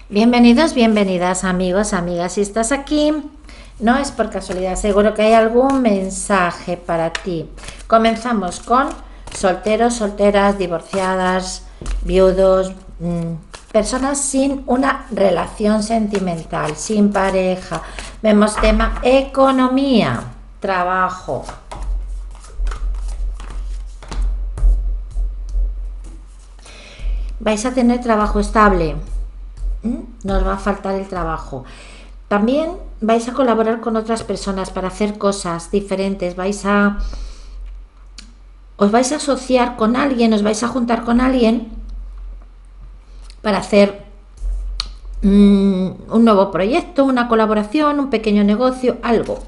Bienvenidos, bienvenidas amigos, amigas. Si estás aquí, no es por casualidad, seguro que hay algún mensaje para ti. Comenzamos con solteros, solteras, divorciadas, viudos, personas sin una relación sentimental, sin pareja. Vemos tema economía, trabajo. Vais a tener trabajo estable. Nos va a faltar el trabajo. También vais a colaborar con otras personas para hacer cosas diferentes. Os vais a asociar con alguien, os vais a juntar con alguien para hacer un nuevo proyecto, una colaboración, un pequeño negocio, algo.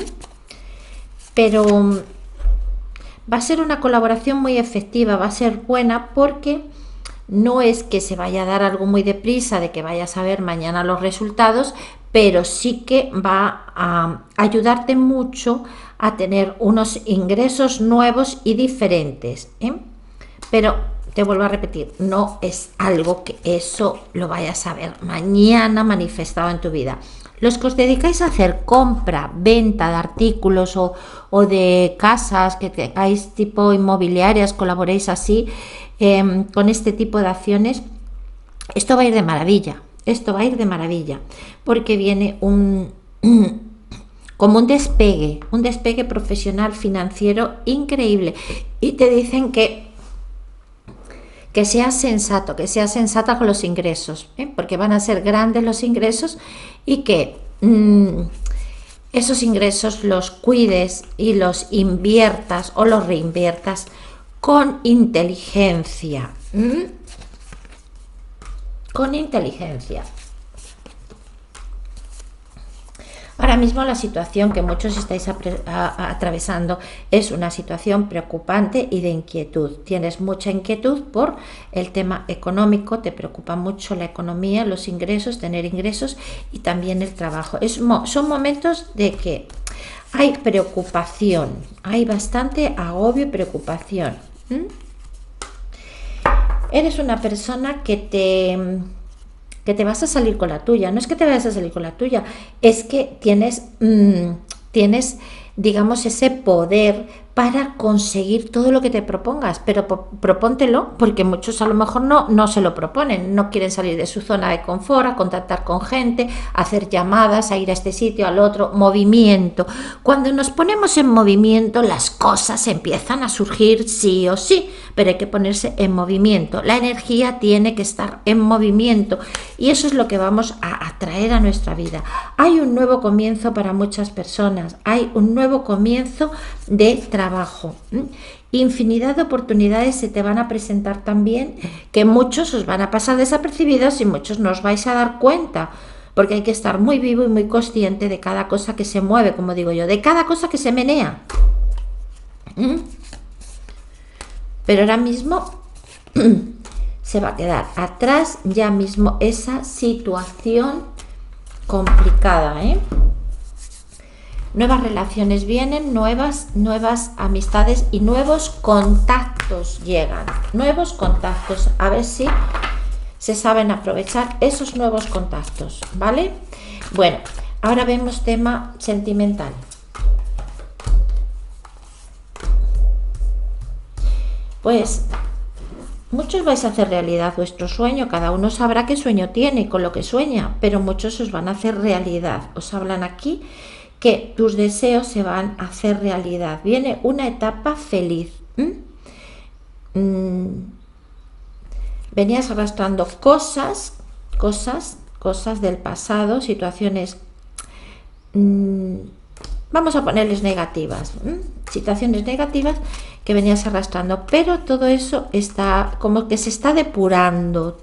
Pero va a ser una colaboración muy efectiva, va a ser buena porque no es que se vaya a dar algo muy deprisa, de que vayas a ver mañana los resultados, pero sí que va a ayudarte mucho a tener unos ingresos nuevos y diferentes, ¿eh? Pero te vuelvo a repetir, no es algo que eso lo vayas a ver mañana manifestado en tu vida. Los que os dedicáis a hacer compra, venta de artículos o de casas, que tengáis tipo inmobiliarias, colaboréis así, con este tipo de acciones, esto va a ir de maravilla, porque viene como un despegue profesional financiero increíble, y te dicen que seas sensato, que seas sensata con los ingresos, porque van a ser grandes los ingresos, y que esos ingresos los cuides y los inviertas o los reinviertas con inteligencia. Con inteligencia. Ahora mismo la situación que muchos estáis atravesando es una situación preocupante y de inquietud. Tienes mucha inquietud por el tema económico, te preocupa mucho la economía, los ingresos, tener ingresos y también el trabajo. Son momentos de que hay preocupación, hay bastante agobio y preocupación. Eres una persona que te vas a salir con la tuya. No es que te vayas a salir con la tuya, es que tienes, digamos, ese poder para conseguir todo lo que te propongas, pero propóntelo, porque muchos a lo mejor no se lo proponen, no quieren salir de su zona de confort, a contactar con gente, a hacer llamadas, a ir a este sitio, al otro, movimiento. Cuando nos ponemos en movimiento, las cosas empiezan a surgir sí o sí, pero hay que ponerse en movimiento. La energía tiene que estar en movimiento, y eso es lo que vamos a atraer a nuestra vida. Hay un nuevo comienzo para muchas personas, hay un nuevo comienzo de trabajo. Infinidad de oportunidades se te van a presentar también, que muchos os van a pasar desapercibidos y muchos no os vais a dar cuenta, porque hay que estar muy vivo y muy consciente de cada cosa que se mueve, como digo yo, de cada cosa que se menea. Pero ahora mismo se va a quedar atrás ya mismo esa situación complicada, Nuevas relaciones vienen, nuevas amistades y nuevos contactos llegan. Nuevos contactos, a ver si se saben aprovechar esos nuevos contactos, ¿vale? Bueno, ahora vemos tema sentimental. Pues muchos vais a hacer realidad vuestro sueño, cada uno sabrá qué sueño tiene y con lo que sueña, pero muchos os van a hacer realidad. Os hablan aquí que tus deseos se van a hacer realidad. Viene una etapa feliz. Venías arrastrando cosas del pasado, situaciones, vamos a ponerles negativas, situaciones negativas que venías arrastrando, pero todo eso está como que se está depurando,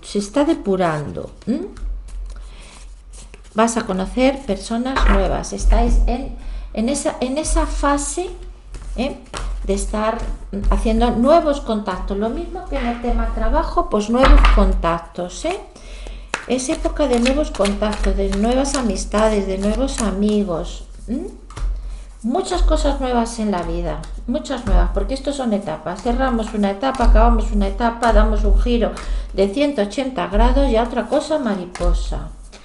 Vas a conocer personas nuevas, estáis en esa fase, de estar haciendo nuevos contactos, lo mismo que en el tema trabajo, pues nuevos contactos, es época de nuevos contactos, de nuevas amistades, de nuevos amigos, Muchas cosas nuevas en la vida, muchas nuevas, porque estos son etapas. Cerramos una etapa, acabamos una etapa, damos un giro de 180 grados y a otra cosa mariposa.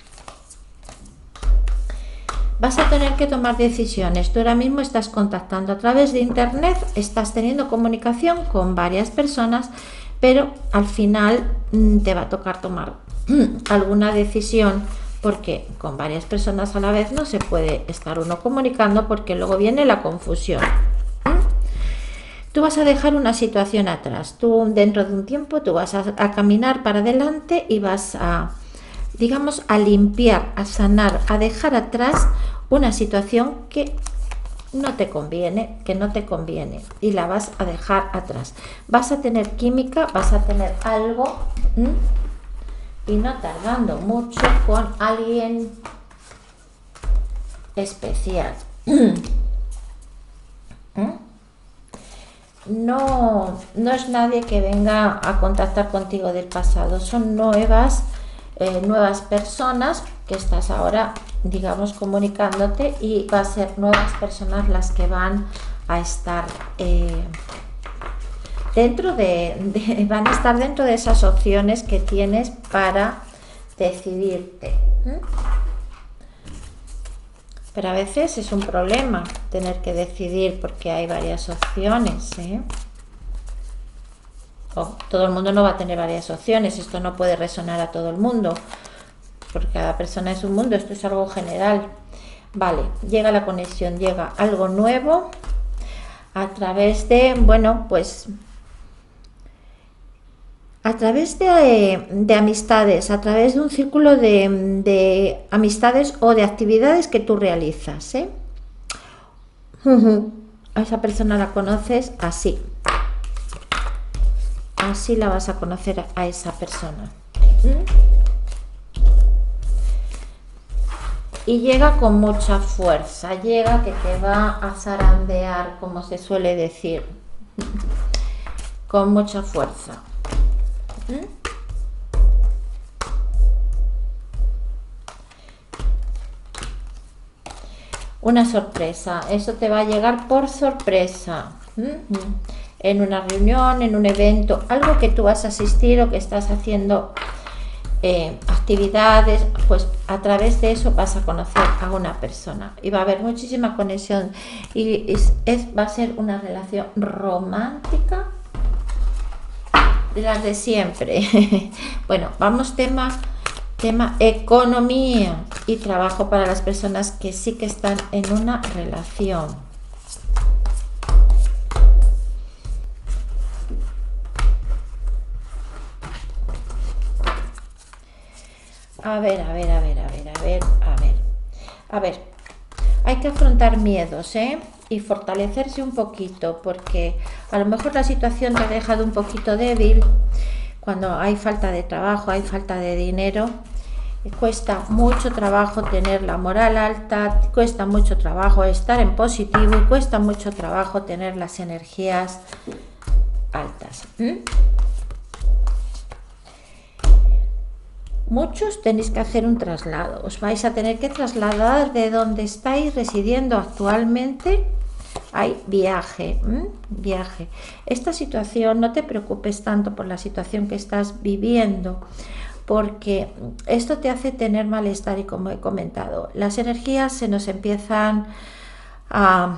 Vas a tener que tomar decisiones. Tú ahora mismo estás contactando a través de internet, estás teniendo comunicación con varias personas, pero al final te va a tocar tomar alguna decisión, porque con varias personas a la vez no se puede estar uno comunicando, porque luego viene la confusión. Tú vas a dejar una situación atrás. Tú dentro de un tiempo tú vas a caminar para adelante y vas a, digamos, a limpiar, a sanar, a dejar atrás una situación que no te conviene, y la vas a dejar atrás. Vas a tener química, vas a tener algo y no tardando mucho con alguien especial. No es nadie que venga a contactar contigo del pasado, son nuevas personas que estás ahora, digamos, comunicándote, y va a ser nuevas personas las que van a estar van a estar dentro de esas opciones que tienes para decidirte. Pero a veces es un problema tener que decidir, porque hay varias opciones, todo el mundo no va a tener varias opciones, esto no puede resonar a todo el mundo, porque cada persona es un mundo, esto es algo general. Vale, llega la conexión, llega algo nuevo a través de, bueno, pues a través de amistades, a través de un círculo de amistades o de actividades que tú realizas. A esa persona la conoces así. Así la vas a conocer a esa persona. Y llega con mucha fuerza, llega que te va a zarandear, como se suele decir, con mucha fuerza. Una sorpresa, eso te va a llegar por sorpresa, en una reunión, en un evento, algo que tú vas a asistir o que estás haciendo actividades, pues a través de eso vas a conocer a una persona y va a haber muchísima conexión, y va a ser una relación romántica de las de siempre. Bueno, vamos tema economía y trabajo para las personas que sí que están en una relación. A ver. Hay que afrontar miedos, y fortalecerse un poquito, porque a lo mejor la situación te ha dejado un poquito débil. Cuando hay falta de trabajo, hay falta de dinero, cuesta mucho trabajo tener la moral alta, cuesta mucho trabajo estar en positivo, y cuesta mucho trabajo tener las energías altas. Muchos tenéis que hacer un traslado, os vais a tener que trasladar de donde estáis residiendo actualmente. Hay viaje. Esta situación, no te preocupes tanto por la situación que estás viviendo, porque esto te hace tener malestar, y como he comentado, las energías se nos empiezan a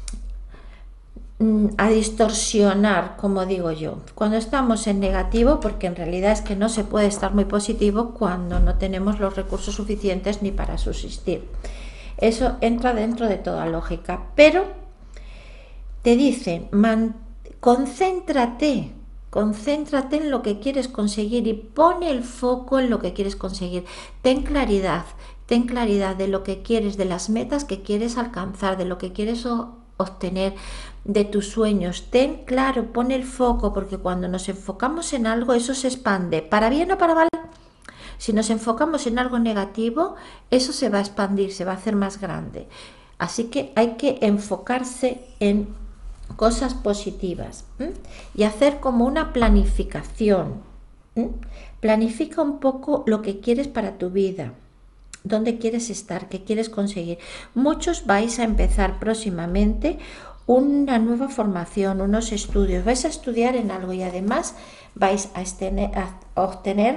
distorsionar, como digo yo, cuando estamos en negativo, porque en realidad es que no se puede estar muy positivo cuando no tenemos los recursos suficientes ni para subsistir. Eso entra dentro de toda lógica, pero te dicen, concéntrate en lo que quieres conseguir y pone el foco en lo que quieres conseguir. Ten claridad de lo que quieres, de las metas que quieres alcanzar, de lo que quieres obtener, de tus sueños. Ten claro, pon el foco, porque cuando nos enfocamos en algo, eso se expande, para bien o para mal. Si nos enfocamos en algo negativo, eso se va a expandir, se va a hacer más grande. Así que hay que enfocarse en cosas positivas, y hacer como una planificación. Planifica un poco lo que quieres para tu vida. dónde quieres estar, qué quieres conseguir. Muchos vais a empezar próximamente una nueva formación, unos estudios, vais a estudiar en algo y además vais a obtener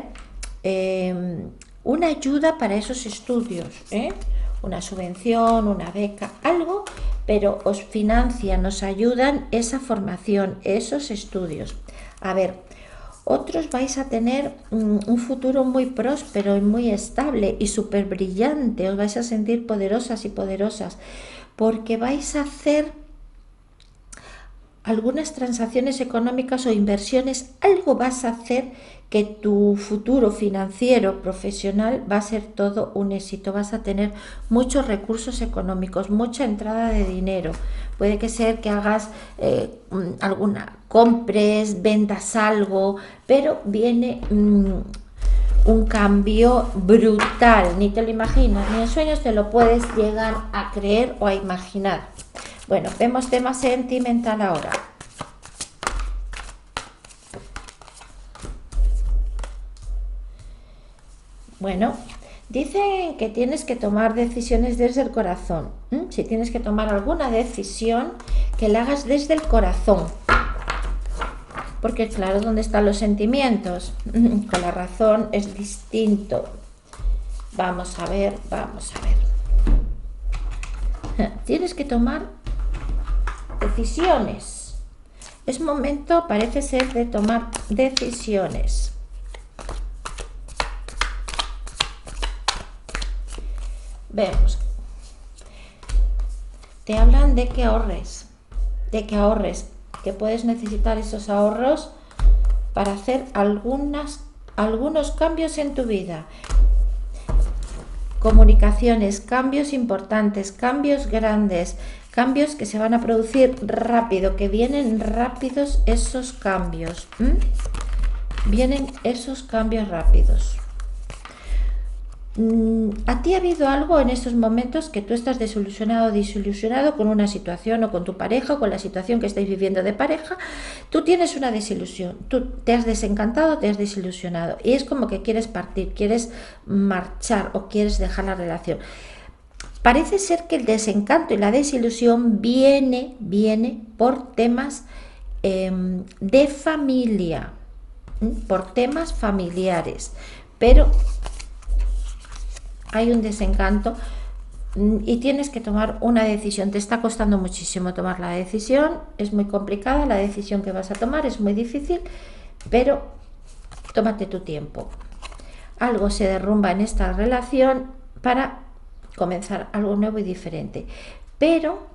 una ayuda para esos estudios, una subvención, una beca, algo, pero os financian, os ayudan esa formación, esos estudios. A ver, otros vais a tener un futuro muy próspero y muy estable y súper brillante, os vais a sentir poderosas y poderosas, porque vais a hacer algunas transacciones económicas o inversiones, algo vas a hacer que tu futuro financiero, profesional, va a ser todo un éxito. Vas a tener muchos recursos económicos, mucha entrada de dinero. Puede que sea que hagas compres, vendas algo, pero viene un cambio brutal. Ni te lo imaginas, ni en sueños te lo puedes llegar a creer o a imaginar. Bueno, vemos tema sentimental ahora. Bueno, dicen que tienes que tomar decisiones desde el corazón. Si tienes que tomar alguna decisión, que la hagas desde el corazón. Porque claro, ¿dónde están los sentimientos? Con la razón es distinto. Vamos a ver, vamos a ver. Tienes que tomar decisiones. Es momento, parece ser, de tomar decisiones. Vemos. Te hablan de que ahorres, que puedes necesitar esos ahorros para hacer algunos cambios en tu vida. Comunicaciones, cambios importantes, cambios grandes, cambios que se van a producir rápido, que vienen rápidos esos cambios. Vienen esos cambios rápidos. ¿A ti ha habido algo en estos momentos que tú estás desilusionado o desilusionado con una situación o con tu pareja o con la situación que estáis viviendo de pareja? Tú tienes una desilusión, tú te has desencantado, te has desilusionado y es como que quieres partir, quieres marchar o quieres dejar la relación. Parece ser que el desencanto y la desilusión viene por temas de familia, por temas familiares, pero hay un desencanto y tienes que tomar una decisión. Te está costando muchísimo tomar la decisión, es muy complicada la decisión que vas a tomar, es muy difícil, pero tómate tu tiempo. Algo se derrumba en esta relación para comenzar algo nuevo y diferente. Pero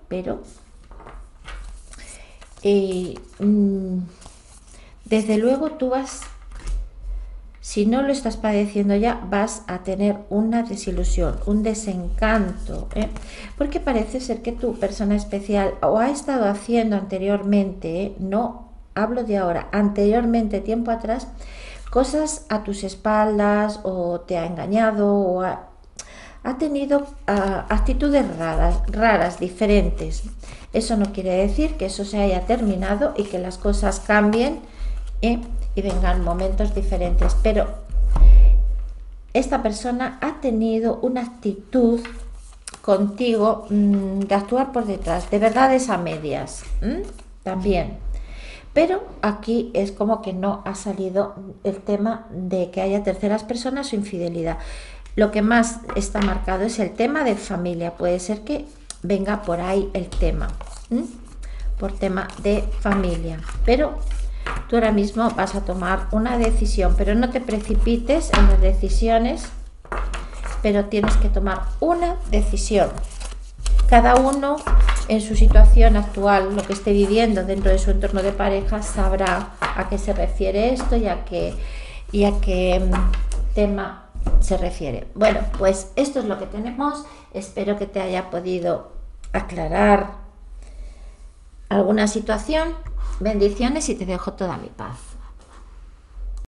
desde luego tú vas, si no lo estás padeciendo ya, vas a tener una desilusión, un desencanto, porque parece ser que tu persona especial o ha estado haciendo anteriormente, no hablo de ahora, anteriormente, tiempo atrás, cosas a tus espaldas o te ha engañado o ha tenido actitudes raras, diferentes. Eso no quiere decir que eso se haya terminado y que las cosas cambien y vengan momentos diferentes, pero esta persona ha tenido una actitud contigo de actuar por detrás, de verdades a medias, también. Pero aquí es como que no ha salido el tema de que haya terceras personas o infidelidad. Lo que más está marcado es el tema de familia. Puede ser que venga por ahí el tema, por tema de familia. Pero tú ahora mismo vas a tomar una decisión, pero no te precipites en las decisiones, pero tienes que tomar una decisión. Cada uno en su situación actual, lo que esté viviendo dentro de su entorno de pareja, sabrá a qué se refiere esto y a qué tema se refiere. Bueno, pues esto es lo que tenemos. Espero que te haya podido aclarar alguna situación. Bendiciones y te dejo toda mi paz.